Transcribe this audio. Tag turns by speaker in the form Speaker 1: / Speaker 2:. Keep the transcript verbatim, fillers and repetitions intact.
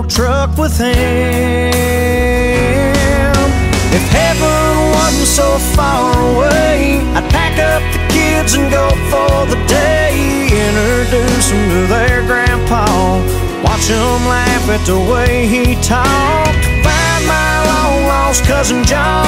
Speaker 1: truck with him. If heaven wasn't so far away, I'd pack up the kids and go for the day. Introduce them to their grandpa, watch them laugh at the way he talked. Find my long lost cousin John,